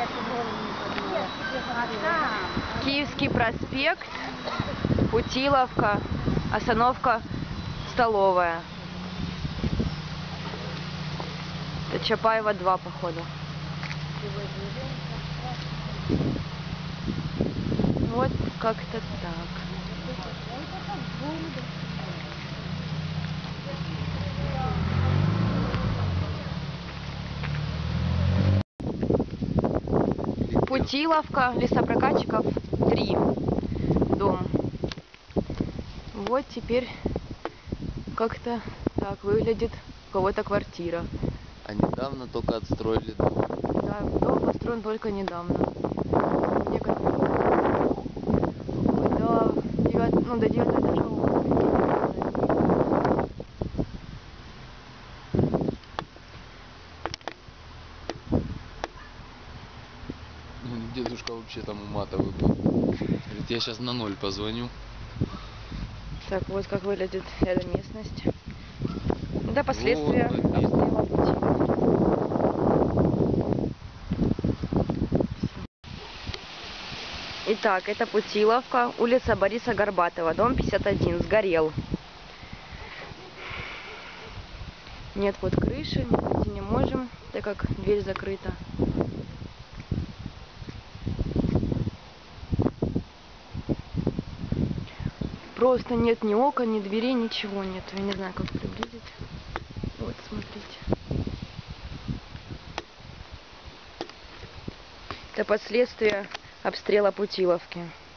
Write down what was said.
Киевский проспект, Путиловка, остановка Столовая. Это Чапаева 2, походу. Вот как-то так. Путиловка, лесопрокатчиков 3, дом. Вот теперь как-то так выглядит у кого-то квартира. А недавно только отстроили дом. Да, дом построен только недавно. Некоторые... Да, до 9 этажа. Дедушка вообще там уматовый был. Говорит, я сейчас на 0 позвоню. Так, вот как выглядит эта местность. Это последствия Вот, обстрела Путиловки. Итак, это Путиловка, улица Бориса Горбатова, дом 51, сгорел. Нет вот крыши, выйти не можем, так как дверь закрыта. Просто нет ни окон, ни дверей, ничего нет. Я не знаю, как приблизить. Вот, смотрите. Это последствия обстрела Путиловки.